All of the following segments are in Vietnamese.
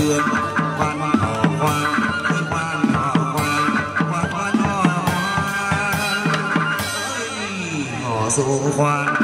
hương quan hò quan quan hò quan quan hò du quan.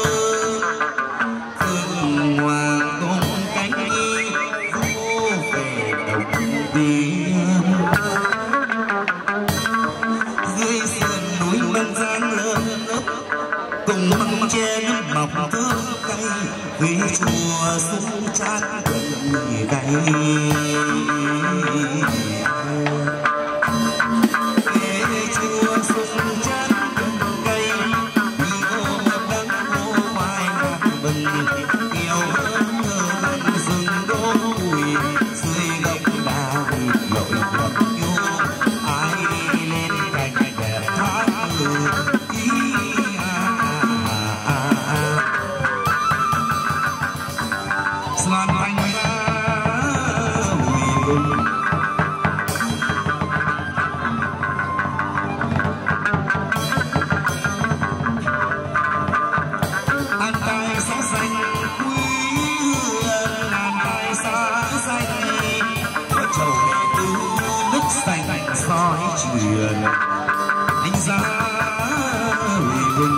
về che nước mọc thơm cay vì chùa sung chát gần cay chùa sung chát gần cay vì ô đắng ô mai bừng kiều hơn rừng đô bụi dưới gốc đào lội ngọt nhô ai lên cành đẹp thác Sàn thành ra hùi hùng an tài xã xanh quý hương an tài xã xanh vợ chồng tứ nước xanh soi truyền đánh giá hùi hùng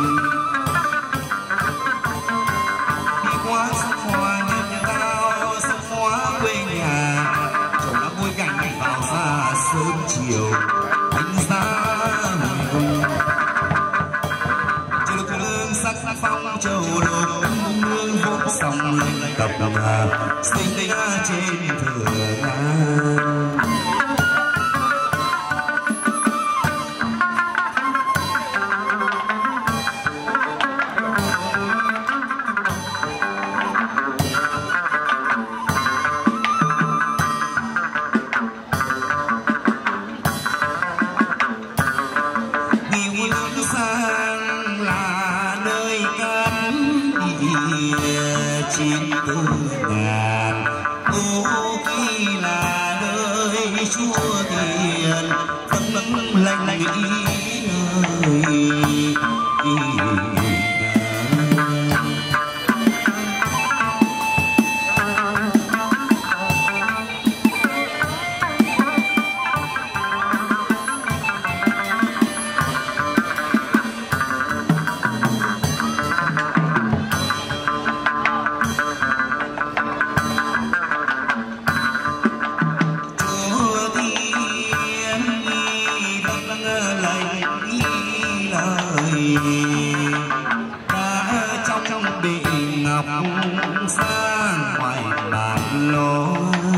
đi qua sông hoa nhân cao sông hoa quê nhà chồng đã bôi cảnh vào xa sớm chiều đánh giá hùi hùng chiều lực lương sắc phong châu đô nương vỗ sông lên cập hà sinh ra trên thượng an chín tư ngàn ô khi là nơi chúa tiền vâng vâng lạnh lạnh đã trong bị ngọc sang ngoài bàn lô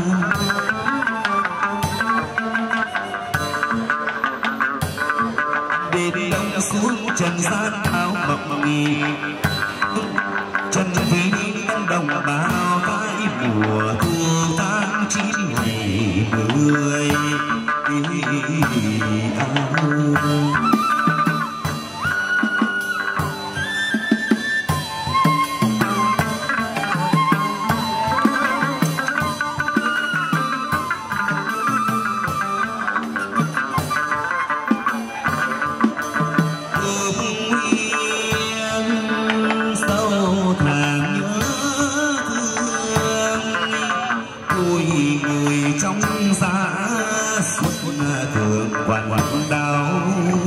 đêm đông xuống trần gian áo mộng nghi trần vĩ đồng bào cái mùa thu tháng 9 ngày 10 trong giá suốt thường quằn đau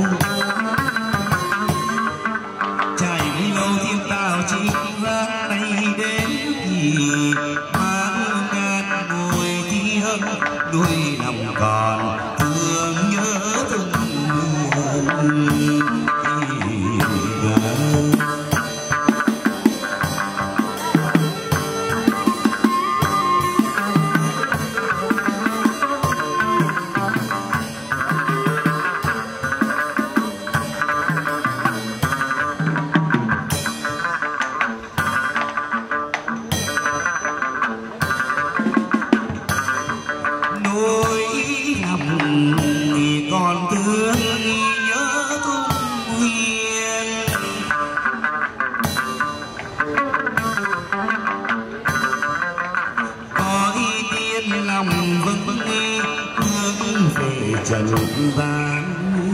trải lâu thiên tao chính ra này đến thì mang ngàn ngồi thi hâm đuôi lòng còn thương nhớ thương còn thương nhớ thung nguyên có ý tiên lòng vững hướng về trần gian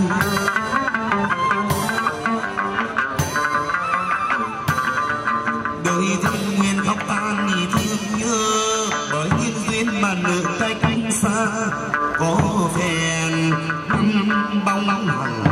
đời thương nguyên khóc tan thì thương nhớ bởi nhân duyên mà nợ tay cách xa có phèn bóng hằng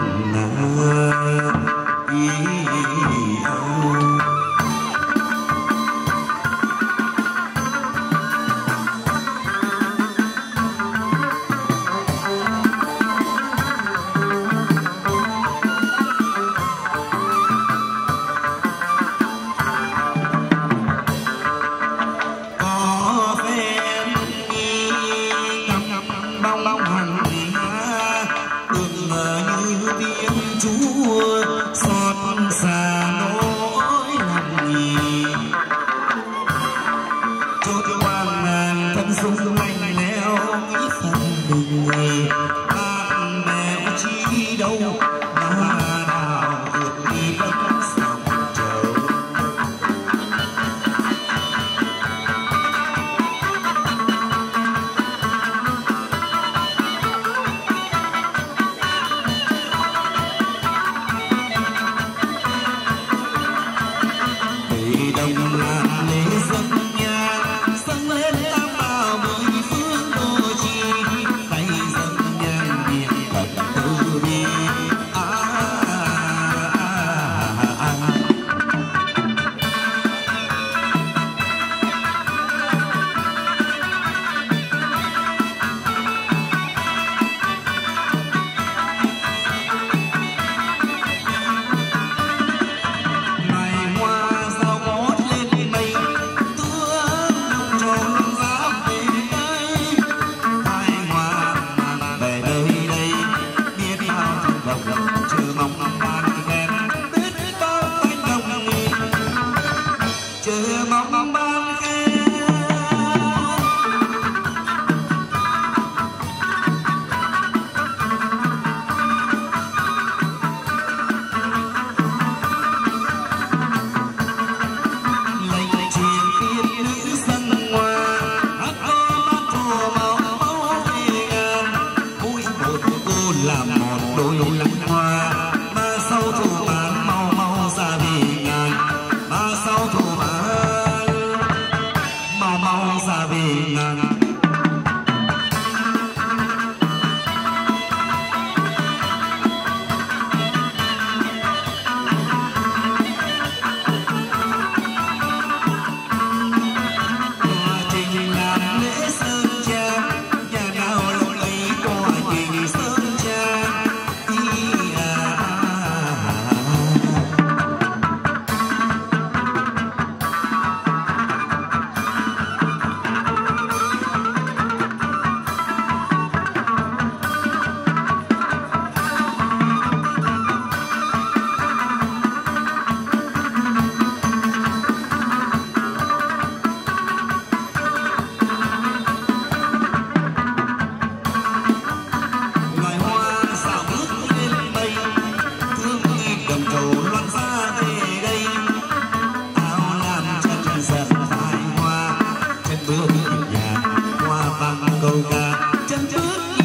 đầu gà chân bước